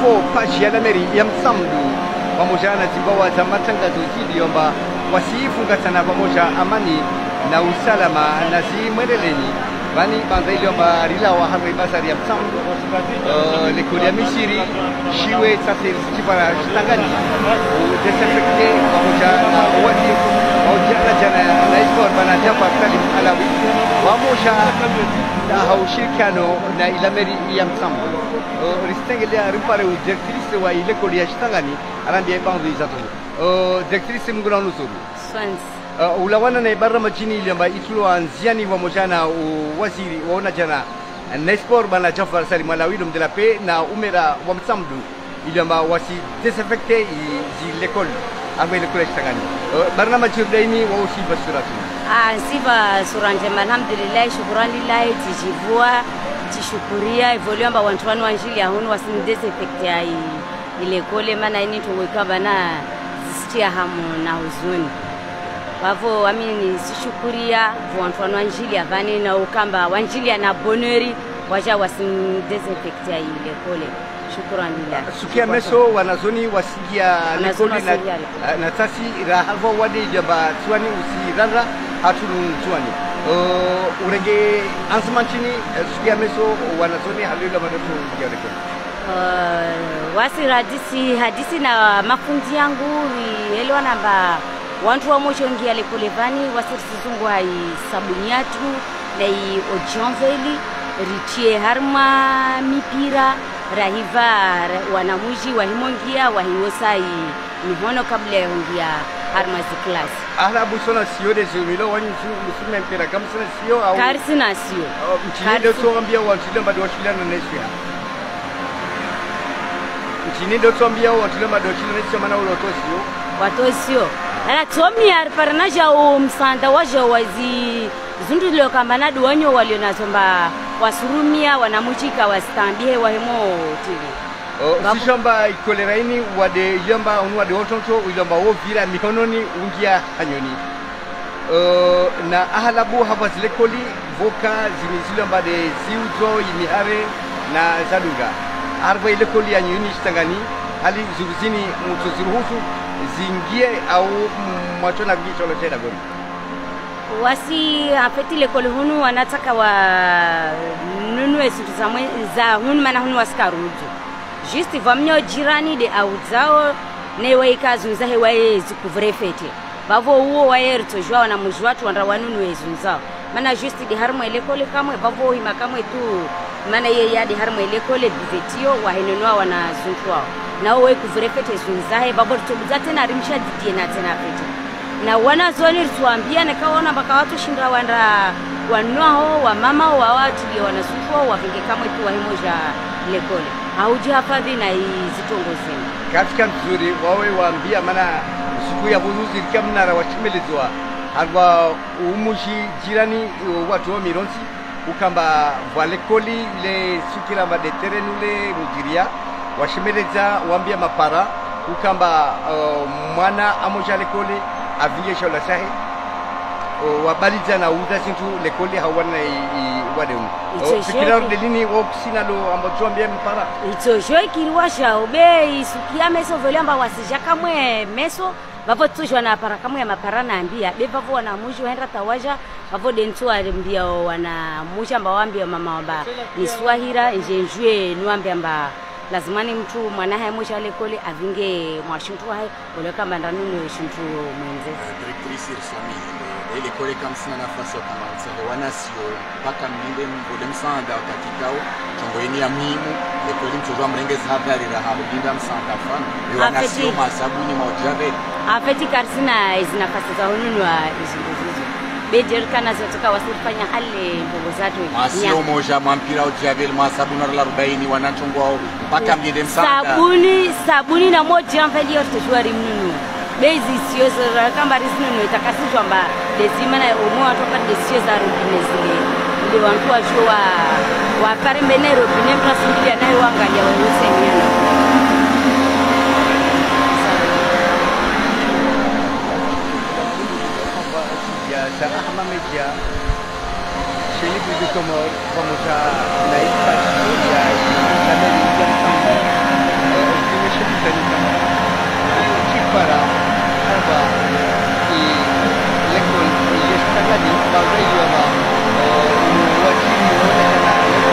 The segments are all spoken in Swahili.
wafo paji ya lameri ya msamdu pamoja na zibawa za matangazo ziliomba wasifungatana pamoja amani na usalama na zimwendeleni bani banza iliomba rilawa harwe basari ya msamdu lekuli ya misiri shiwe sasa chipara shitangani desinfecte pamoja na wadi wajana jana na isport bana Jafar Salim Alawi pamoja na haushirikiano na ilameri ya msamdu ristengelea ripare directrice wa lekuli ya shitangani arambia banzo izatu directrice mnguna nusuru Swans ulawana na ibara majini iliamba itulwa nziani pamoja na waziri waona jana na sport bana Jafar Salim Alawi de la paix na umera wa msamdu iliamba wasi desinfecte zi l'école avec le collège Tangani barna majini daini wa usi basuratu sifa suranje alhamdulillah shukrani lillahi tijivua tishukuria evoluamba wantu wanu wanjili ahunu wasini desinfecte ai ile kole maana ini tuweka bana zisitia hamu na huzuni wavo amini sishukuria wantu wanu wanjili avani na ukamba wanjili na boneri waja wasini desinfecte ai ile kole shukrani lillahi sukia meso wanazoni wasigia lekoli na tasi rahavo wadi jaba tuani usiranda hatunu tuani urenge ansamantini sukia meso wanazoni halila madoto ya lekoli wasi hadisi na mafundi yangu elewa namba wantu wa mochongia lekolevani wasizungu hai sabuni yatu na i ojonveli ritie harma mipira rahiva wanamuji wahimongia wahiosai mihono kabla ya hongia harma class ahla busona sio de zumilo wani musulman pera kama sana sio au karsina sio mchinde to ambia watu bado washilana na sio mchinde to ambia watu bado washilana na sio maana wale watosio ala tomi arparnaja msanda waje wazi zundilo kamba na duonyo walionazomba wasurumia wanamuchika wastambie wahemo tili sishamba ikoleraini wade yamba unwa de otonto uyamba wo vira mikononi ungia hanyoni na ahalabu haba zilekoli voka zinizilamba de ziuzo yimihare na zadunga arba ilekoli ya nyuni shitangani hali zuruzini mtuziruhusu zingie au mwachona bicho lotenda gori wasi afeti lekoli hunu wanataka wa nunue situ za hunu mana hunu wasikaruju juste vamnyo jirani de auzao ne waika zunza he wae zikuvrefete bavo uo wae rtojwa wana mujwatu wanda wanunue zunza mana juste de harmo lekoli kamwe bavo hima kamwe tu mana ye ya de harmo lekoli bivetio wahenenwa wana zunzwa na wae kuvrefete zunza he bavo rtobuza tena rimsha didie na tena fete na wana zoni tuambia nikaona mpaka watu shinda wanda wanwao wa mama wa watu ndio wanasukua wavinge kamwe tu wahimoja lekole hauji hafadhi na zitongozeni katika mzuri wawe waambia maana siku ya buzuzi kamnara wachimelezwa alwa umushi jirani watu wa mironsi ukamba walekoli le sukira ba de terenule mujiria washimeleza waambia mapara ukamba mwana amoja lekole avinge shola sahi wabaliza na uza sintu lekoli hawana wademu fikira delini woksina lo ambacho ambia mpara ito joy kirwasha obe isukia meso volamba wasija kamwe meso bavo tujwa na para kamwe mapara na ambia beba vo na muji waenda tawaja bavo dentu ambia wana muji amba waambia mama wamba ni swahira njenjwe nuambia amba lazimani mtu mwanae moja lekole avinge mwashintu hai oleka mandanunu shintu mwenze directrice irsami ile kole kama sina nafasi ya kuanza wanasio mpaka mlinde mbode msanda katikao chongoeni ya mimu lekole mtozwa mrengeza habari la halinda msanda fana wanasio masabuni mojave afeti karsina hizi nafasi za hununua hizo bejer kana zotoka wasifanya hali mbogo zatu masio moja mampira ujave masabuni la 40 wanachongwa mpaka mlinde msanda sabuni na moja mfadi yote shwari mnunu bezi sio za kamba risinu itakasishwa mba desima na umwa toka desio za rubine zile ndio wantu wajua wa karembene rubine mtasingilia nayo wangalia weusi nyana ya Ahma Media Sheni Budi Komor pamoja na Ipa ya Amerika para hapa l'école yestakani bazayo ba wajibu wala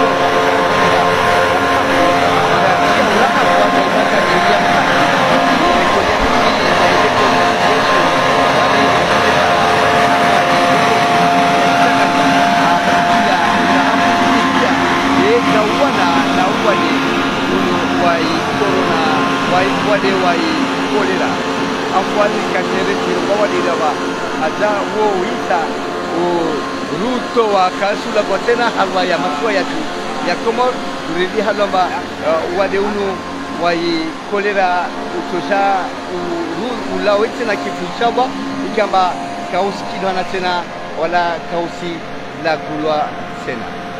wale kolera afwali kanere kwa wale dawa aja wo wita o ruto wa kasula kwa tena halwa ya mafua yetu ya komo ridi halomba wale unu wai kolera utosha ulawete na kifuchaba ikamba kausi kidwana tena wala kausi la kulwa tena.